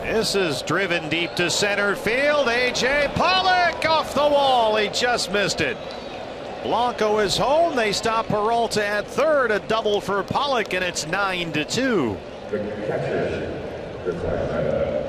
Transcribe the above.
This is driven deep to center field. A.J. Pollock off the wall. He just missed it. Blanco is home. They stop Peralta at third. A double for Pollock, and it's 9-2. The catcher,